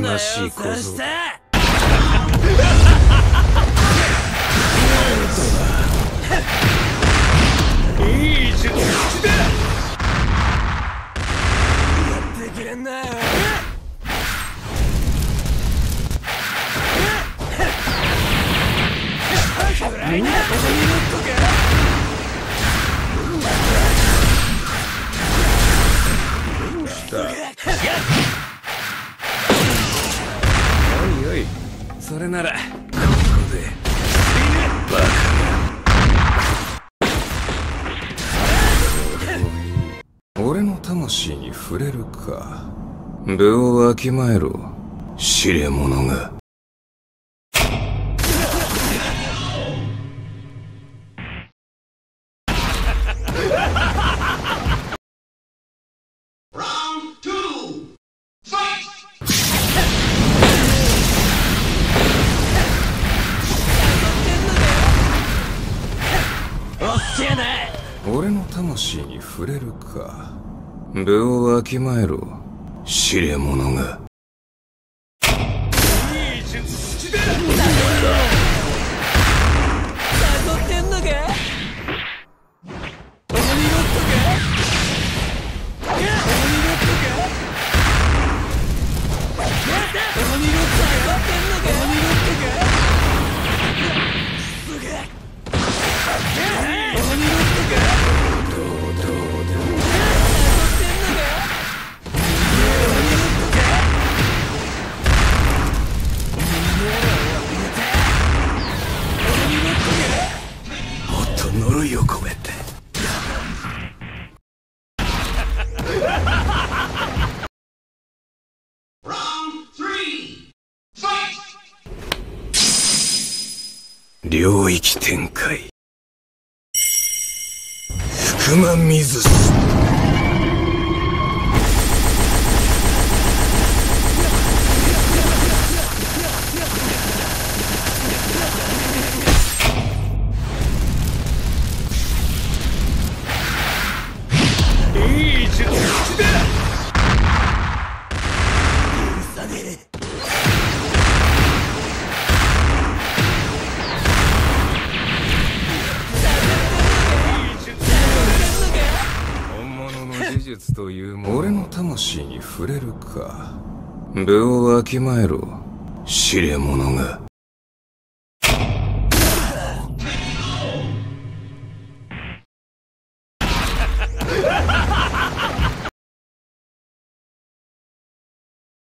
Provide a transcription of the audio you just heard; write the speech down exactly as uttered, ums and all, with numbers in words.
らしい小僧だ。いい術式だ。やってくれんな。暗いな。ここに乗っとけ。どうした。おいおい、それならここでバカが。俺の魂に触れるか。分をわきまえろ、知れ者が。俺の魂に触れるか。分をわきまえろ、知れ者が。いい術式だ。誘ってんのか。ここに乗っとけ。ここに乗っとけ。ここに乗っとけ。ここに乗っとけ。すげえ。ここに乗っとけ。呪いを込めて。領域展開。福間水す。技術というもの。俺の魂に触れるか。分をわきまえろ、知れ者が。